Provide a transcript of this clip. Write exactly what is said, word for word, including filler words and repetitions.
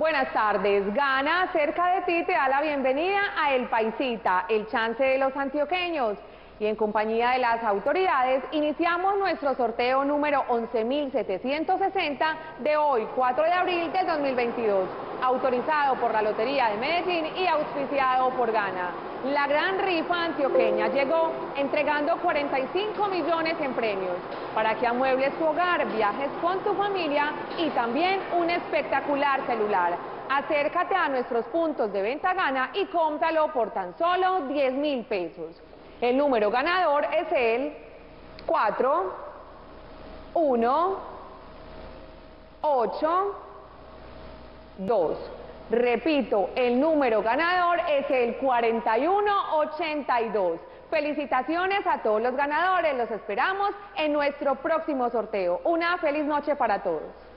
Buenas tardes. Gana cerca de ti te da la bienvenida a El Paisita, el chance de los antioqueños. Y en compañía de las autoridades iniciamos nuestro sorteo número once mil setecientos sesenta de hoy, cuatro de abril del dos mil veintidós, autorizado por la Lotería de Medellín y auspiciado por Gana. La gran rifa antioqueña llegó entregando cuarenta y cinco millones en premios para que amuebles tu hogar, viajes con tu familia y también un espectacular celular. Acércate a nuestros puntos de venta Gana y cómpralo por tan solo diez mil pesos. El número ganador es el cuatro, uno, ocho, dos. Repito, el número ganador es el cuarenta y uno ochenta y dos. Felicitaciones a todos los ganadores, los esperamos en nuestro próximo sorteo. Una feliz noche para todos.